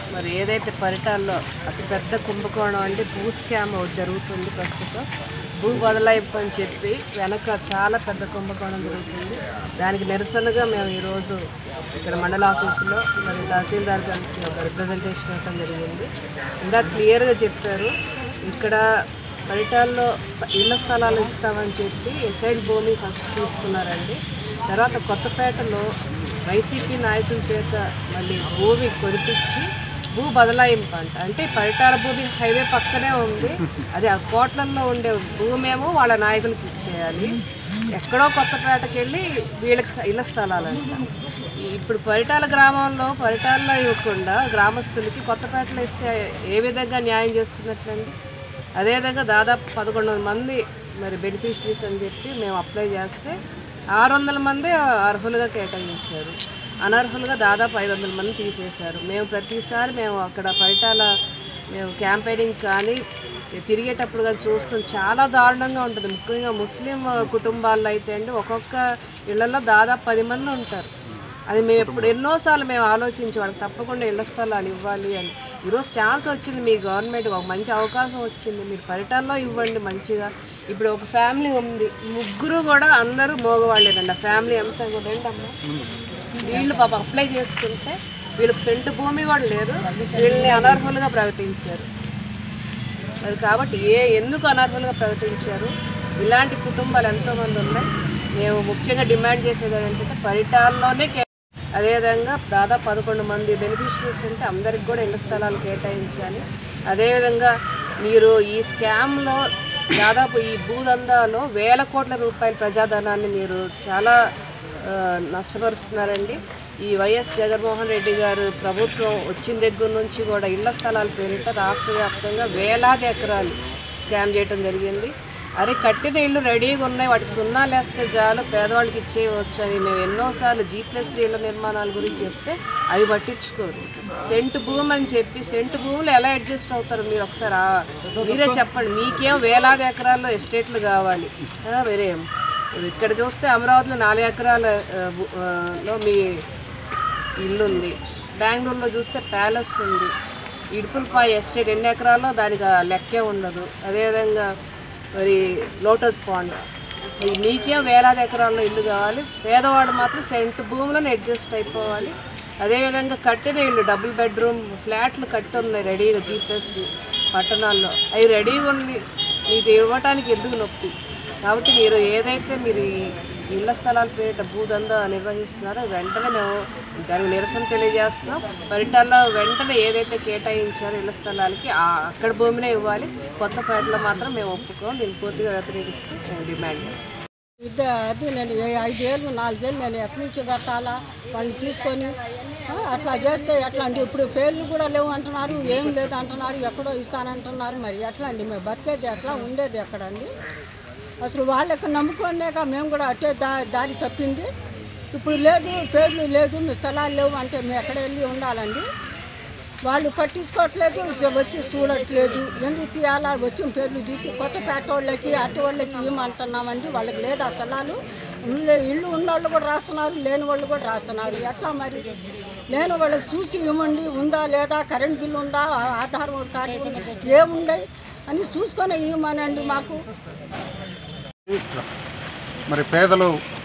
మరి ఏదైతే పరిటాల్లో అతిపెద్ద కుంభకోణం అంటే భూ స్కామ్ ఒకటి జరుగుతుంది ప్రస్తుతం. భూ బదలాయింపు అని చెప్పి వెనక చాలా పెద్ద కుంభకోణం జరుగుతుంది. దానికి నిరసనగా మేము ఈరోజు ఇక్కడ మండల ఆఫీసులో మరి తహసీల్దార్ గారికి ఒక రిప్రజెంటేషన్ ఇవ్వడం జరిగింది. ఇందాక క్లియర్గా చెప్పారు, ఇక్కడ పరిటాల్లో ఇళ్ల స్థలాలు ఇస్తామని చెప్పి ఎసైడ్ భూమి ఫస్ట్ తీసుకున్నారండి. తర్వాత కొత్తపేటలో వైసీపీ నాయకుల చేత మళ్ళీ భూమి కొనిపించి భూ బదలాయింపు అంటే పరిటాల భూమి హైవే పక్కనే ఉంది, అది ఆ కోట్లల్లో ఉండే భూమేమో వాళ్ళ నాయకులకి ఇచ్చేయాలి. ఎక్కడో కొత్తపేటకి వెళ్ళి వీళ్ళకి ఇళ్ల స్థలాలంట. ఇప్పుడు పరిటాల గ్రామంలో పరిటాల్లో ఇవ్వకుండా గ్రామస్తులకి కొత్తపేటలో ఇస్తే ఏ విధంగా న్యాయం చేస్తున్నట్లండి? అదేవిధంగా దాదాపు 1100 మంది మరి బెనిఫిషరీస్ అని చెప్పి మేము అప్లై చేస్తే 600 మంది అర్హులుగా కేటాయించారు. అనర్హులుగా దాదాపు 500 మంది తీసేశారు. మేము ప్రతిసారి అక్కడ పరిటాల క్యాంపెయినింగ్ కానీ తిరిగేటప్పుడు కానీ చూస్తాం, చాలా దారుణంగా ఉంటుంది. ముఖ్యంగా ముస్లిం కుటుంబాల్లో అయితే అండి ఒక్కొక్క ఇళ్లలో దాదాపు 10 మంది ఉంటారు. అది మేము ఎన్నోసార్లు ఆలోచించి వాళ్ళకి తప్పకుండా ఇళ్ల స్థలాలు ఇవ్వాలి అని. ఈరోజు ఛాన్స్ వచ్చింది, మీ గవర్నమెంట్ ఒక మంచి అవకాశం వచ్చింది, మీరు పరిటాల్లో ఇవ్వండి మంచిగా. ఇప్పుడు ఒక ఫ్యామిలీ ఉంది, ముగ్గురు కూడా అందరూ మోగవాళ్ళేనండి. ఆ ఫ్యామిలీ అంతా కూడా ఏంటమ్మా, వీళ్ళు పాప అప్లై చేసుకుంటే వీళ్ళకి సెంటు భూమి కూడా లేదు, వీళ్ళని అనర్హులుగా ప్రకటించారు. మరి కాబట్టి ఎందుకు అనర్హులుగా ప్రకటించారు? ఇలాంటి కుటుంబాలు ఎంతోమంది ఉన్నాయి. మేము ముఖ్యంగా డిమాండ్ చేసేది ఏంటంటే పరిటాల్లోనే అదేవిధంగా దాదాపు 11 మంది బెనిఫిషరీస్ అంటే అందరికి కూడా ఇళ్ల స్థలాలు కేటాయించాలి. అదేవిధంగా మీరు ఈ స్కామ్లో దాదాపు ఈ భూదందాలో వేల కోట్ల రూపాయల ప్రజాధనాన్ని మీరు చాలా నష్టపరుస్తున్నారండి. ఈ వైఎస్ జగన్మోహన్ రెడ్డి గారు ప్రభుత్వం వచ్చిన దగ్గర నుంచి కూడా ఇళ్ల స్థలాల పేరిట రాష్ట్ర వ్యాప్తంగా వేలాది ఎకరాలు స్కామ్ చేయడం జరిగింది. అరే కట్టిన ఇళ్ళు రెడీగా ఉన్నాయి, వాటికి సున్నాలు వేస్తే చాలు పేదవాళ్ళకి ఇచ్చేయవచ్చు అని మేము ఎన్నోసార్లు G+3 ఇళ్ల నిర్మాణాల గురించి చెప్తే అవి పట్టించుకోరు. సెంటు భూమి అని చెప్పి సెంటు భూములు ఎలా అడ్జస్ట్ అవుతారు మీరు ఒకసారి మీరే చెప్పండి. మీకేం వేలాది ఎకరాల్లో ఎస్టేట్లు కావాలి. వేరే ఇక్కడ చూస్తే అమరావతిలో 4 ఎకరాలలో మీ ఇల్లు ఉంది, బెంగళూరులో చూస్తే ప్యాలెస్ ఉంది, ఇడుపులపాయ ఎస్టేట్ ఎన్ని ఎకరాల్లో దానికి లెక్కే ఉండదు. అదేవిధంగా మరి లోటస్ పాండ్, మీకేం వేలాది ఎకరాల్లో ఇల్లు కావాలి, పేదవాడు మాత్రం సెంటు భూములను అడ్జస్ట్ అయిపోవాలి. అదేవిధంగా కట్టిన ఇల్లు డబుల్ బెడ్రూమ్ ఫ్లాట్లు కట్టి ఉన్నాయి రెడీగా G+3 పట్టణాల్లో, అవి రెడీగా ఉంది, మీకు ఇవ్వటానికి ఎందుకు నొప్పి? కాబట్టి మీరు ఏదైతే మీరు ఇళ్ల స్థలాల పేరిట భూదందా నిర్వహిస్తున్నారో వెంటనే మేము దానికి నిరసన తెలియజేస్తున్నాం. పరిటాల్లో వెంటనే ఏదైతే కేటాయించారో ఇళ్ల స్థలాలకి అక్కడ భూమినే ఇవ్వాలి. కొత్తపేటలో మాత్రం మేము ఒప్పుకోం. దీన్ని పూర్తిగా వ్యతిరేకిస్తూ మేము డిమాండ్ చేస్తాం. అది నేను 5 ఏళ్ళు 4 ఏళ్ళు నేను ఎక్కడి నుంచి కట్టాలా, వాళ్ళు తీసుకొని అట్లా చేస్తే ఎట్లా అండి? ఇప్పుడు పేర్లు కూడా లేవు అంటున్నారు, ఏం లేదు అంటున్నారు, ఎక్కడో ఇస్తానంటున్నారు. మరి ఎట్లా అండి? మేము బతికేది ఎట్లా, ఉండేది ఎక్కడండి? అసలు వాళ్ళకి నమ్ముకునేక మేము కూడా అట్టే దారి తప్పింది. ఇప్పుడు లేదు, పేర్లు లేదు, మీ స్థలాలు లేవు అంటే మేము ఎక్కడ వెళ్ళి ఉండాలండి? వాళ్ళు పట్టించుకోవట్లేదు, వచ్చి చూడట్లేదు. ఎందుకు తీయాలా? వచ్చిన పేర్లు తీసి కొత్తపేట వాళ్ళకి అటు వాళ్ళకి ఇవ్వమంటున్నామండి. వాళ్ళకి లేదు ఆ స్థలాలు. ఇల్లు ఉన్నవాళ్ళు కూడా రాస్తున్నారు, లేని వాళ్ళు కూడా రాస్తున్నారు. ఎట్లా మరి? లేని వాళ్ళకి చూసి ఇవ్వండి, ఉందా లేదా, కరెంట్ బిల్లు ఉందా, ఆధార్ కార్డు ఏముండయి అని చూసుకొని ఇవ్వమనండి మాకు. మరి పేదలు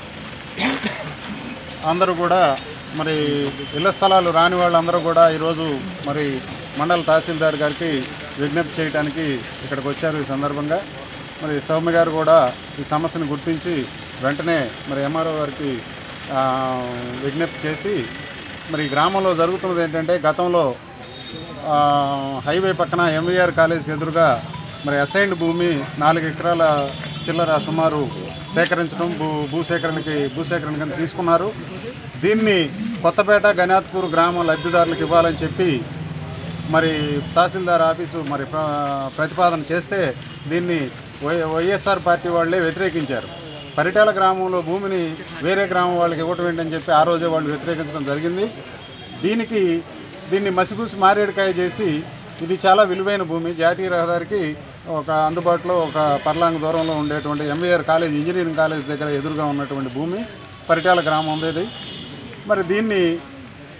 అందరూ కూడా మరి ఇళ్ల స్థలాలు రాని వాళ్ళందరూ కూడా ఈరోజు మరి మండల తహసీల్దార్ గారికి విజ్ఞప్తి చేయడానికి ఇక్కడికి వచ్చారు. ఈ సందర్భంగా మరి సౌమ్య గారు కూడా ఈ సమస్యను గుర్తించి వెంటనే మరి MRO గారికి విజ్ఞప్తి చేసి మరి గ్రామంలో జరుగుతున్నది ఏంటంటే, గతంలో హైవే పక్కన MVR కాలేజీకి ఎదురుగా మరి అసైన్డ్ భూమి 4 ఎకరాల చిల్లర సుమారు సేకరించడం, భూసేకరణ కింద తీసుకున్నారు. దీన్ని కొత్తపేట గణాత్పూర్ గ్రామ లబ్ధిదారులకు ఇవ్వాలని చెప్పి మరి తహసీల్దార్ ఆఫీసు మరి ప్రతిపాదన చేస్తే దీన్ని వైఎస్ఆర్ పార్టీ వాళ్ళే వ్యతిరేకించారు. పరిటాల గ్రామంలో భూమిని వేరే గ్రామం వాళ్ళకి ఇవ్వటం ఏంటని చెప్పి ఆ రోజే వాళ్ళు వ్యతిరేకించడం జరిగింది. దీన్ని మసిపూసి మారేడుకాయ చేసి ఇది చాలా విలువైన భూమి, జాతీయ రహదారికి ఒక అందుబాటులో ఒక పర్లాంగ్ దూరంలో ఉండేటువంటి MVR కాలేజ్, ఇంజనీరింగ్ కాలేజ్ దగ్గర ఎదురుగా ఉన్నటువంటి భూమి పరిటాల గ్రామం ఉండేది. మరి దీన్ని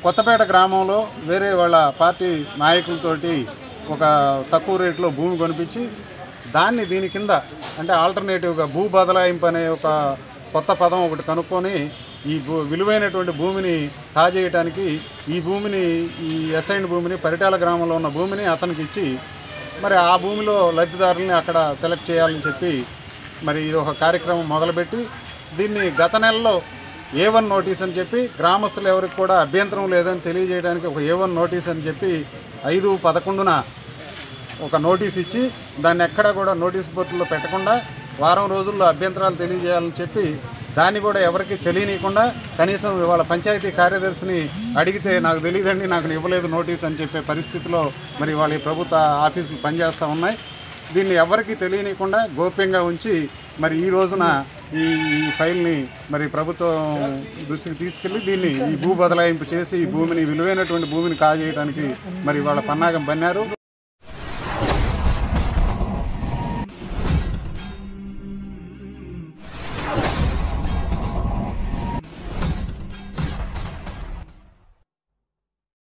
కొత్తపేట గ్రామంలో వేరే వాళ్ళ పార్టీ నాయకులతోటి ఒక తక్కువ రేట్లో భూమి కొనిపించి దాన్ని దీని కింద అంటే ఆల్టర్నేటివ్గా భూ బదలాయింపు అనే ఒక కొత్త పదం ఒకటి కనుక్కొని ఈ విలువైనటువంటి భూమిని కాజేయడానికి ఈ భూమిని ఈ అసైన్డ్ భూమిని పరిటాల గ్రామంలో ఉన్న భూమిని అతనికి ఇచ్చి మరి ఆ భూమిలో లబ్ధిదారుల్ని అక్కడ సెలెక్ట్ చేయాలని చెప్పి మరి ఇది ఒక కార్యక్రమం మొదలుపెట్టి దీన్ని గత నెలలో A1 నోటీస్ అని చెప్పి గ్రామస్తులు ఎవరికి కూడా అభ్యంతరం లేదని తెలియజేయడానికి ఒక A1 నోటీస్ అని చెప్పి 5/11 ఒక నోటీస్ ఇచ్చి దాన్ని ఎక్కడా కూడా నోటీస్ బోర్డులో పెట్టకుండా వారం రోజుల్లో అభ్యంతరాలు తెలియజేయాలని చెప్పి దాన్ని కూడా ఎవరికి తెలియనీయకుండా కనీసం ఇవాళ పంచాయతీ కార్యదర్శిని అడిగితే నాకు తెలియదండి, నాకు ఇవ్వలేదు నోటీస్ అని చెప్పే పరిస్థితిలో మరి వాళ్ళ ప్రభుత్వ ఆఫీసులు పనిచేస్తూ ఉన్నాయి. దీన్ని ఎవరికి తెలియనీయకుండా గోప్యంగా ఉంచి మరి ఈ రోజున ఈ ఫైల్ని మరి ప్రభుత్వం దృష్టికి తీసుకెళ్ళి దీన్ని ఈ భూ బదలాయింపు చేసి ఈ భూమిని విలువైనటువంటి భూమిని కాజేయడానికి మరి వాళ్ళ పన్నాగం పన్నారు.